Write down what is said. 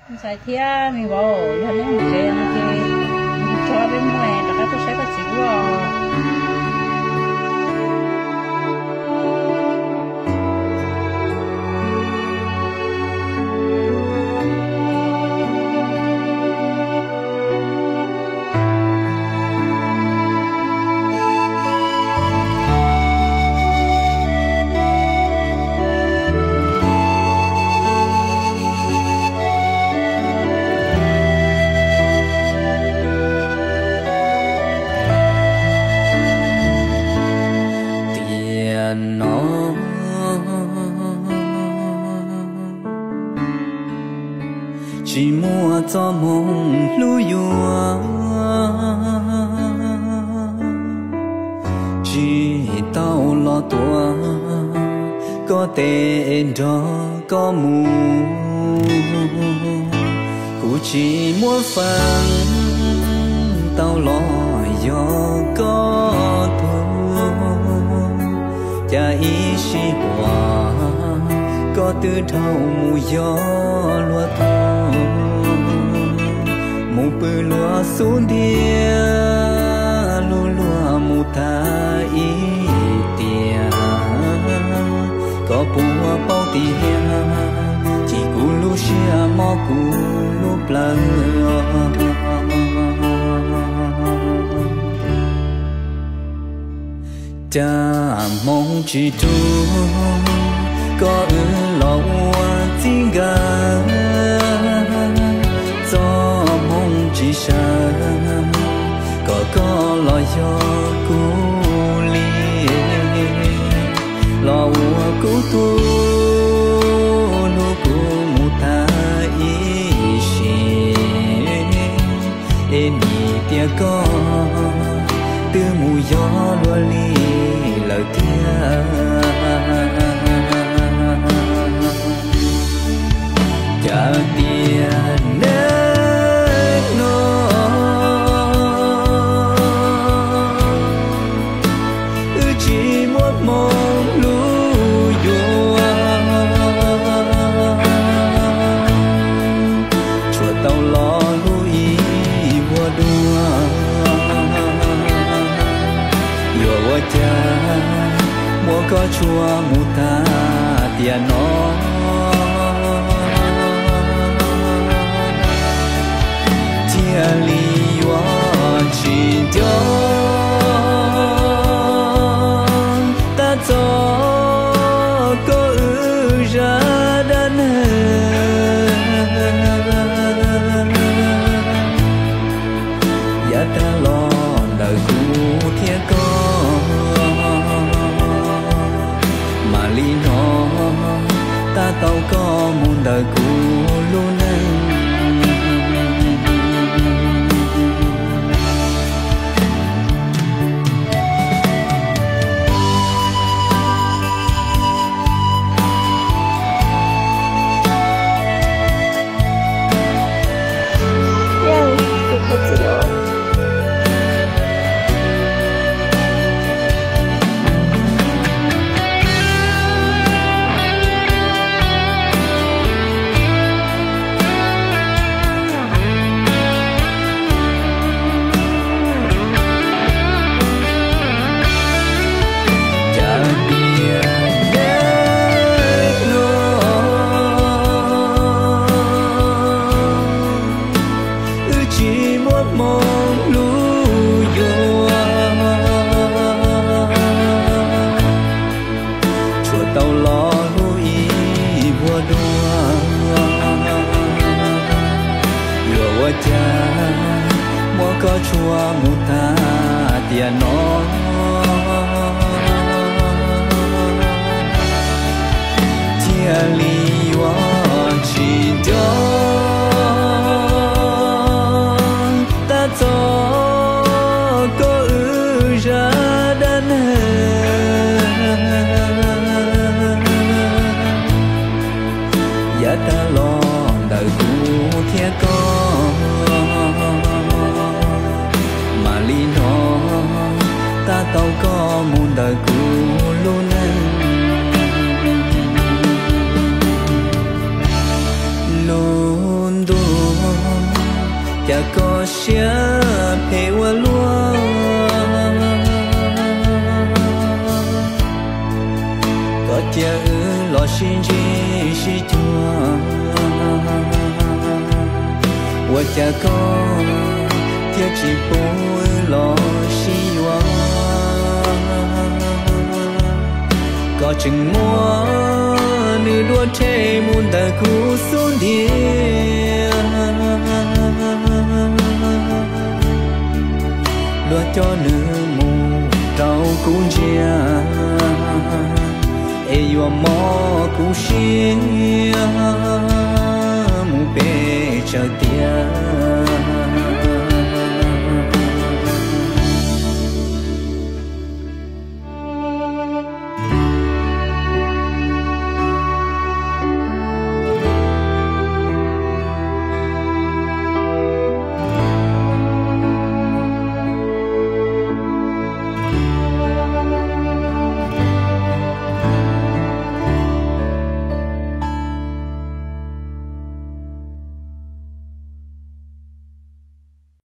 Sai thia mình bảo cho nên một cái nó thì cho bên ngoài tất cả tôi sẽ có chịu à. chỉ mua cho mong lưu yua chỉ tao lo tua có tên đó có mù cũng chỉ muốn phăng tao lo do có thua cha ý sĩ hòa có từ đầu mù gió lúa thu mù bự lúa xuống đia lúa lúa mù tha ý tia có bùa bao tia chỉ cú lúa xia mò cú lúa plăng cha mong chỉ tu có lâu tiếng gà gió mong chỉ xa có lo cho cú li lo cú tu lu cú mu ta ý xì em tia có từ mù gió lúa li lời tia cha tia nét nó chỉ muốn mong lưu dùa chùa tàu lo lưu ý vua đua dùa cha mua có chùa mu ta tia nó li yuan chỉ cho ta cho có ra đan ya ta lo đời cũ thiên con mà li nó ta tàu có muôn đời cũ luôn có chùa mu ta tia nó tia li yuan chỉ cho ta cho có ra đan ya ta lo đời cũ thiên con li nó ta tàu có muôn đời cũ luôn luôn chả có xia phê qua lúa có chả lo xin gì si chua và chả có chả chỉ bôi lo si hoa có chừng mua nữ đua thế muôn ta cú xuống địa đua cho nữ mù trâu cũng chia yêu mò cũng xin mù bê chờ tia